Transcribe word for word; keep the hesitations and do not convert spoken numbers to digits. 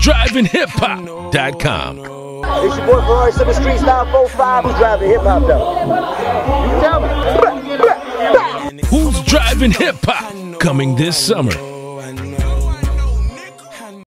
driving hip hop dot com. It's your boy Ferrari seven Street Style four five. Who's driving hip hop though? You tell me. Who's Driving Hip Hop? Coming this summer.